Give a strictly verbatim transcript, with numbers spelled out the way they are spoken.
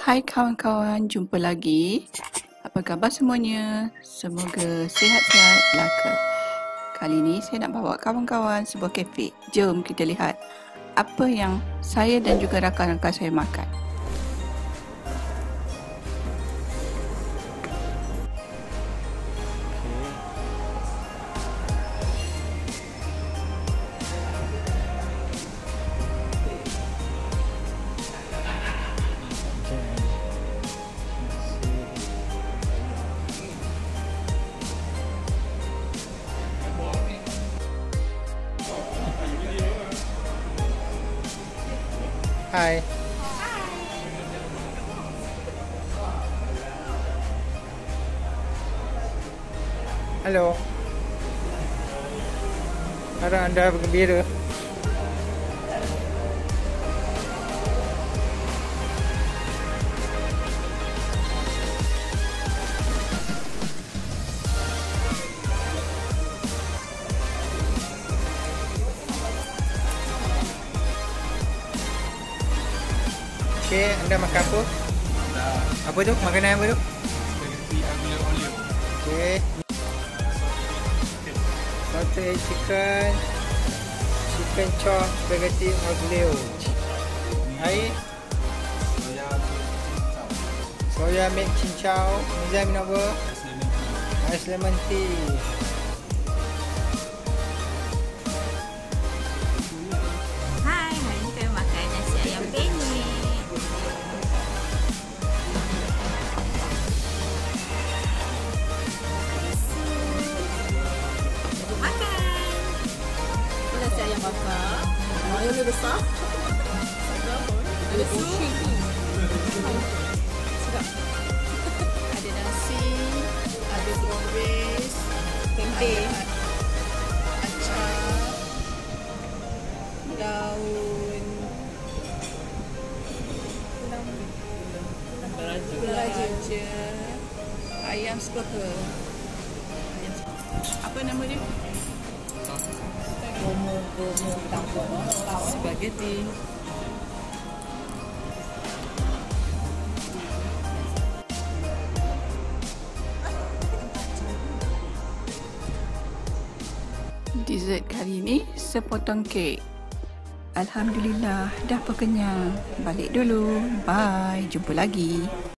Hai kawan-kawan, jumpa lagi. Apa khabar semuanya? Semoga sihat-sihat belaka. Kali ini saya nak bawa kawan-kawan sebuah kafe. Jom kita lihat apa yang saya dan juga rakan-rakan saya makan. Hai. Halo. Harap anda bergembira. Okey, anda makan apa? Apa tu? Makanan apa tu? Spaghetti aglio olio. Okey. Salted chicken, chicken chop, spaghetti aglio. Air, soya milk cincau. Nizam minum apa? Ais lemon tea. Hai, hari ni kami makan nasi ayam penyet. Jom makan. Ini nasi ayam bakar. Ayam ni besar. Ada sup. Sedap. Ada nasi, ada strawberries, tempe, acar, daun gula raja, ayam sekotor. Apa nama dia? Spaghetti. Dessert kali ini sepotong kek. Alhamdulillah dah kenyang. Balik dulu. Bye. Jumpa lagi.